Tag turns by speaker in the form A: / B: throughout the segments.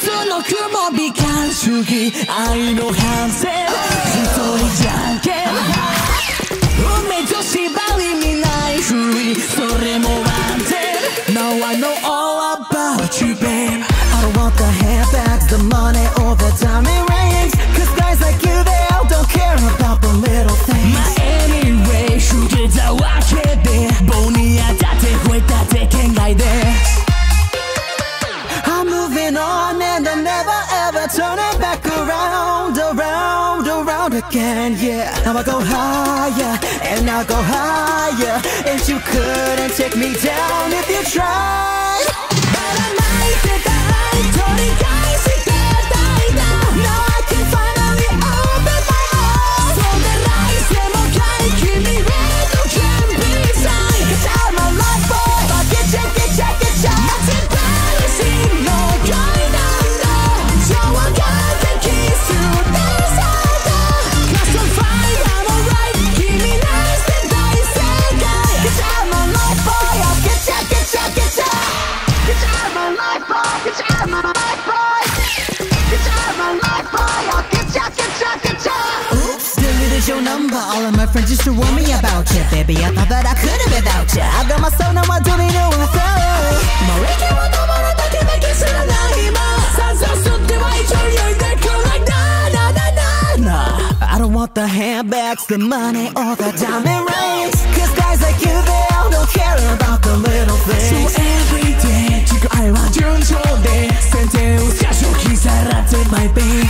A: つの雲美観主義愛の反省一人じゃんけん運命と縛り見ないふりそれも安定 Now I know all about you babe I don't want the handbags, the money or the diamond rings Cause guys like you they all don't care about the little things My anyway 受けたわけで棒に当たって吠えたって圏外でI'm moving on and I'm never ever turning back around, around, around again, yeah. Now I go higher and I'll go higher, and you couldn't take me down if you tried. But I might get the high, turning guys to get down. Now I can finally open my eyes. So the lights them okay, keep me red, no can be signed. Cause I'm a life boy, but get ya. Nothing balancing, no going under. So I got the keys to the side. Cause I'm fine, I'm alright. Keep me nice and nice and guy. Cause I'm a life boy, I'll get ya. Cause I'm a life boy, cause I'm a life boy. Cause I'm a life boy, I'll get ya. Oops, deleted your number. All of my friends used to warn me about you. Baby, I thought that I couldn't without you. I got my soul, now I don't even know what I thought. 머리가 원하면 어떻게 내게 쓰려나 이마 산소수 때와 이철려이 내 like nah. I don't want the handbags, the money, or the diamond rings Cause guys like you, they all don't care about the little things So every day 지금 알아준 초대 센테우스 가쇼키 살았대 my babe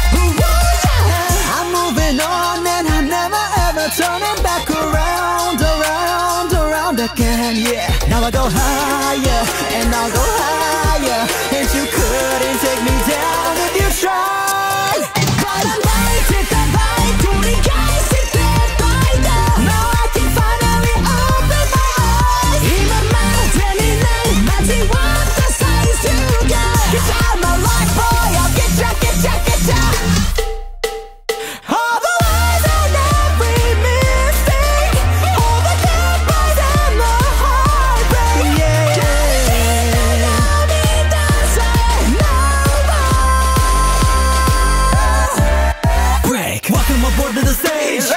A: I'm moving on and I'm never ever turning back around, around, around again, yeah Now I go higher and I'll go higher And you couldn't take me down if you tried But I might hit the light 우리 guys hit that light Now I can finally open my eyes 이만 만tem이 날 마치 what the size you got Cause I'm a life boy I'll get ya All the lies and every mistake All the goodbyes and the heartbreak Yeah Break Welcome aboard to the stage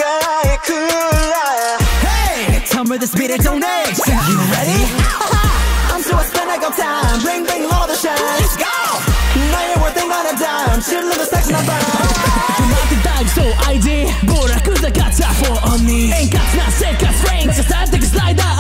A: Hey Tell me this beat it don't age You ready? I'm sure I spend a good time Bring all the shine Let's go Now you're worth on a dime Chill in the section of 나한테 다이소 ID 뭐라고 다 같아 for 언니 Ain't got nothing, got strength 진짜 살 때가 슬라이더